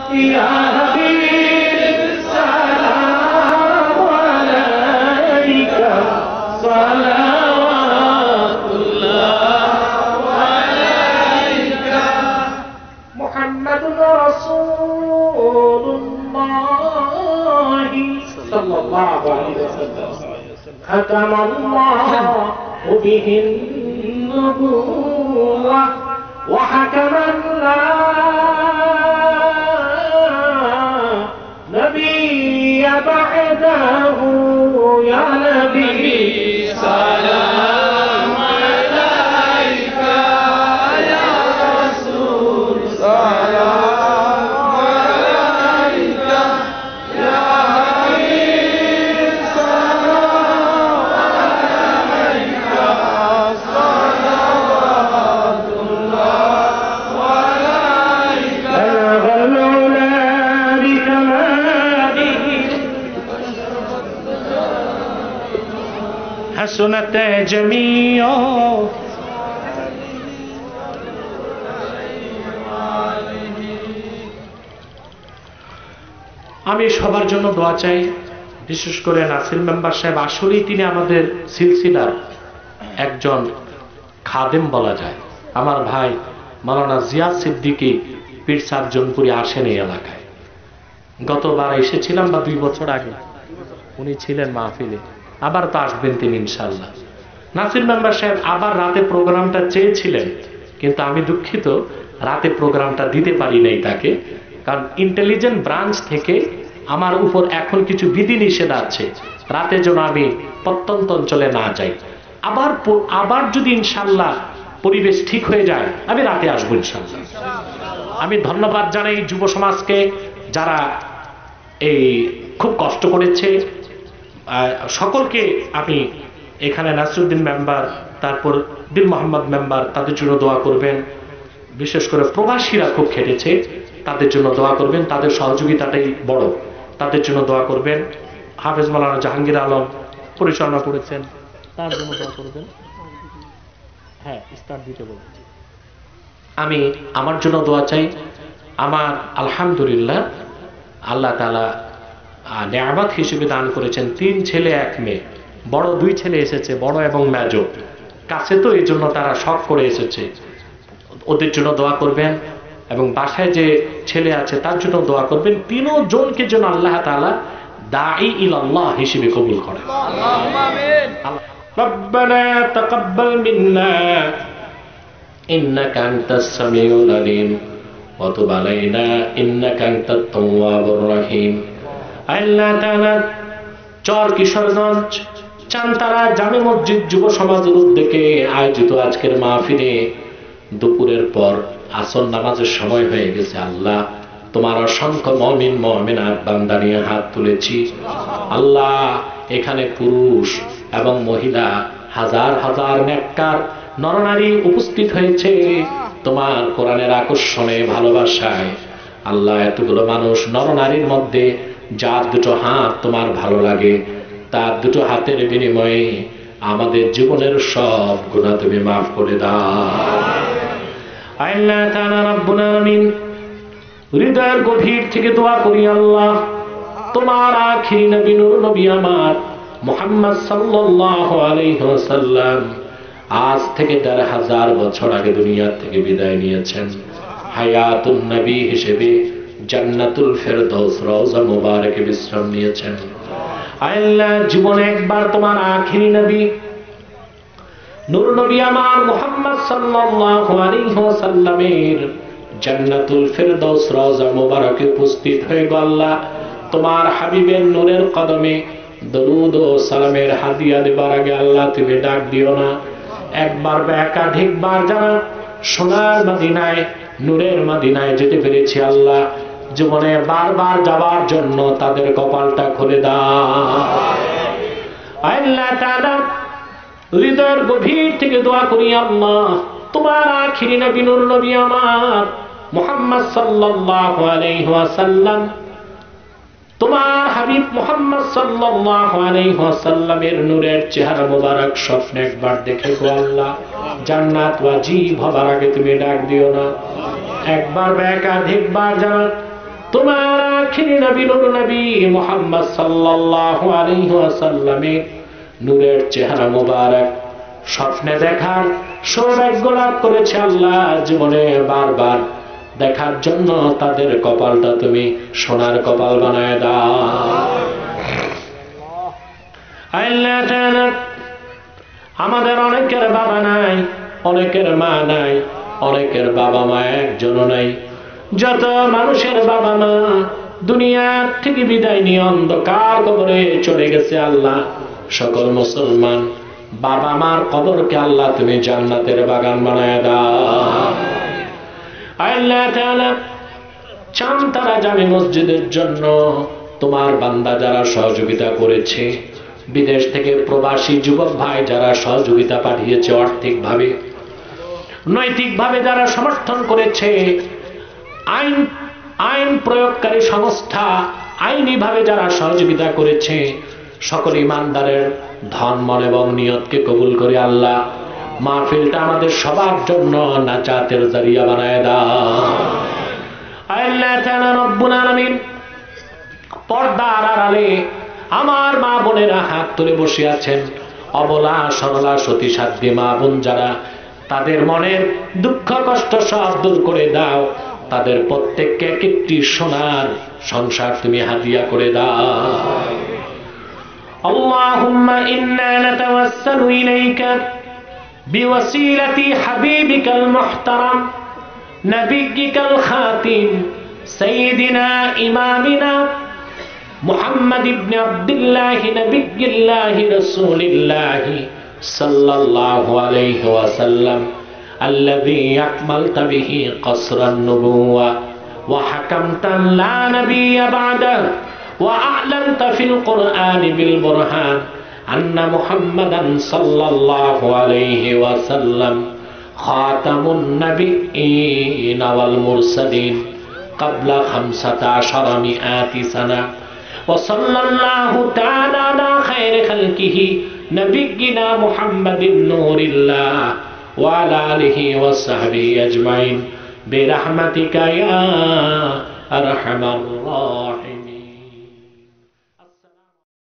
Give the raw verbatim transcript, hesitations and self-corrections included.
ইয়া হাবিব সালাম আলাইকা সালাওয়াতুল্লাহ আলাইকা মুহাম্মাদুর রাসূলুল্লাহ সাল্লাল্লাহু আলাইহি ওয়াসাল্লাম খাতামাল্লাহু বিহি النبوة وحكما لا نبي بعده يا نبي سلام عليك يا رسول سلام عليك يا حبيب سلام عليك صلوات الله عليك بلغ العلا بكماله حسنت جميع আমি সবার জন্য দোয়া চাই, বিশেষ করে নাসির মেম্বার সাহেব আসলেই তিনি আমাদের সিলসিলার একজন খাদেম বলা যায়। আমার ভাই মাওলানা জিয়াদ সিদ্দিকী পীর সাহেব জনপুরি আসেন এই এলাকায়, গতবার এসেছিলাম বা দুই বছর আগে উনি ছিলেন মাহফিলে, আবার তো আসবেন তিনি ইনশাল্লাহ। নাসির মেম্বার সাহেব আবার রাতে প্রোগ্রামটা চেয়েছিলেন, কিন্তু আমি দুঃখিত রাতে প্রোগ্রামটা দিতে পারি নাই তাকে, কারণ ইন্টেলিজেন্ট ব্রাঞ্চ থেকে আমার উপর এখন কিছু বিধিনিষেধ আছে, রাতে যেন আমি প্রত্যন্ত অঞ্চলে না যাই। আবার আবার যদি ইনশাল্লাহ পরিবেশ ঠিক হয়ে যায় আমি রাতে আসবো ইনশাল্লাহ। আমি ধন্যবাদ জানাই যুব সমাজকে যারা এই খুব কষ্ট করেছে, সকলকে আমি এখানে নাসিরউদ্দিন মেম্বার, তারপর দিল মোহাম্মদ মেম্বার, তাদের জন্য দোয়া করবেন। বিশেষ করে প্রবাসীরা খুব খেটেছে, তাদের জন্য দোয়া করবেন, তাদের সহযোগিতাটাই বড়, তাদের জন্য দোয়া করবেন। হাফেজ মাওলানা জাহাঙ্গীর আলম পরিচালনা করেছেন, তার জন্য দোয়া করবেন। হ্যাঁ, স্টার্ট দিতে বলুন। আমি আমার জন্য দোয়া চাই। আমার আলহামদুলিল্লাহ আল্লাহ তাআলা নেয়ামত হিসেবে দান করেছেন তিন ছেলে এক মেয়ে, বড় দুই ছেলে এসেছে, বড় এবং মেজো কাছে, তো এই জন্য তারা শখ করে এসেছে, ওদের জন্য দোয়া করবেন। এবং বাসায় যে ছেলে আছে তার জন্য দোয়া করবেন। তিনজনকে যেন আল্লাহ তাআলা দাঈ ইলাল্লাহ হিসেবে কবুল করেন। আল্লাহুম্মা আমিন। রব্বানা তাকাব্বাল মিন্না ইন্নাকা আনতাস সামিউল আলিম ওয়া তুব আলাইনা ইন্নাকা আনতাত তাওয়াবুর রহিম। আল্লাহ তাআলা চর কিশোরগঞ্জ চানতারা জামে মসজিদ যুব সমাজের উদ্যোগে আয়োজিত আজকের মাহফিলে দুপুরের পর আসর নামাজের সময় হয়ে গেছে। আল্লাহ তোমার অসংখ্য মুমিন মুমিনাত বান্দা নিয়ে হাত তুলেছি। আল্লাহ এখানে পুরুষ এবং মহিলা হাজার হাজার নেককার নরনারী উপস্থিত হয়েছে তোমার কোরআনের আকর্ষণে ভালোবাসায়। আল্লাহ এতগুলো মানুষ নরনারীর মধ্যে যার দুটো হাত তোমার ভালো লাগে, তার দুটো হাতের বিনিময়ে আমাদের জীবনের সব গুনাহ তুমি মাফ করে দাও। আল্লাহ তাআলা রব্বুল আলামিন হৃদয়ের গভীর থেকে দোয়া করি, আল্লাহ তোমার আখিরি নবী নূর নবী আমার মুহাম্মদ সাল্লাল্লাহু আলাইহি ওয়াসাল্লাম আজ থেকে দেড় হাজার বছর আগে দুনিয়া থেকে বিদায় নিয়েছেন। হায়াতুন নবী হিসেবে জান্নাতুল ফেরদৌস রওজা মুবারকে বিশ্রাম নিয়েছেন। আল্লাহ জীবনে একবার তোমার আখিরি নবী নূর নবী আমার মুহাম্মদ সাল্লাল্লাহু আলাইহি ওয়াসাল্লামের জান্নাতুল ফেরদৌস রওজা মুবারকে উপস্থিত হয়ে গো আল্লাহ তোমার হাবিবের নূরের কদমে দরুদ ও সালামের হাদিয়া দেবার আগে আল্লাহ তুমি ডাক দিও না। একবার বা একাধিকবার যারা সোনার মদিনায় নূরের মদিনায় যেতে পেরেছি আল্লাহ জীবনে বারবার যাবার জন্য তাদের কপালটা খুলে দাও। আল্লাহ তাআলা হৃদয়ের গভীর থেকে দোয়া করি, আল্লাহ তোমার আখিরি নবী নূর নবী আমার মুহাম্মদ সাল্লাল্লাহু আলাইহি ওয়াসাল্লাম তোমার হাবিব মুহাম্মদ সাল্লাল্লাহু আলাইহি ওয়াসাল্লামের নূরের চেহারা মোবারক স্বপ্নে একবার দেখে গো আল্লাহ জান্নাত ওয়াজিব হবার আগে তুমি ডাক দিও না। একবার বা একাধিকবার যারা তোমার আখিরি নবী নূর নবী মুহাম্মদ সাল্লাল্লাহু আলাইহি ওয়াসাল্লামের নূরের চেহারা মুবারক স্বপ্নে দেখার সৌভাগ্য লাভ করেছে আল্লাহ। জীবনে বারবার দেখার জন্য তাদের কপালটা তুমি সোনার কপাল বানায় দাও আল্লাহ তাআলা। আমাদের অনেকের বাবা নাই, অনেকের মা নাই, অনেকের বাবা মা একজনও নাই। যত মানুষের বাবা মা দুনিয়ার থেকে বিদায় নিয়ে অন্ধকার কবরে চলে গেছে আল্লাহ, সকল মুসলমান বাবা মার কবরকে আল্লাহ তুমি জান্নাতের বাগান বানায় দাও আল্লাহ তাআলা। চাঁদ তারা জামে মসজিদের জন্য তোমার বান্দা যারা সহযোগিতা করেছে, বিদেশ থেকে প্রবাসী যুবক ভাই যারা সহযোগিতা পাঠিয়েছে, আর্থিকভাবে নৈতিকভাবে যারা সমর্থন করেছে, আইন আইন প্রয়োগকারী সংস্থা আইনিভাবে যারা সহযোগিতা করেছে, সকল ইমানদারের ধন মন এবং নিয়তকে কবুল করে আল্লাহ মাহফিলটা আমাদের সবার জন্য নাজাতের জরিয়া বানায় দাও আল্লাহ তাআলা রব্বুল আলামিন। পর্দার আড়ালে আমার মা বোনেরা হাত তুলে বসে আছেন, অবলা সরলা সতী সাধ্বী মা বোন যারা, তাদের মনের দুঃখ কষ্ট সব দূর করে দাও। তাদের প্রত্যেককে এক একটি সোনার সংসার তুমি হাদিয়া করে দাও। আল্লাহুম্মা ইন্না নাতাওয়াসসালু ইলাইকা বিওয়াসিলাতি হাবিবিকাল মুহতারাম নবিয়্যিকাল খাতিম সাইয়্যিদিনা ইমামিনা মুহাম্মদ ইবনে আব্দুল্লাহ নবিয়্যিল্লাহ রাসূলিল্লাহ সাল্লাল্লাহু আলাইহি ওয়াসাল্লাম الذي أكملت به قصر النبوة وحكمت لا نبي بعده وأعلنت في القرآن بالبرهان أن محمدا صلى الله عليه وسلم خاتم النبيين والمرسلين قبل خمسة عشر مئات سنة وصلى الله تعالى على خير خلقه نبينا محمد نور الله وعلى آله وصحبه أجمعين برحمتك يا أرحم الراحمين.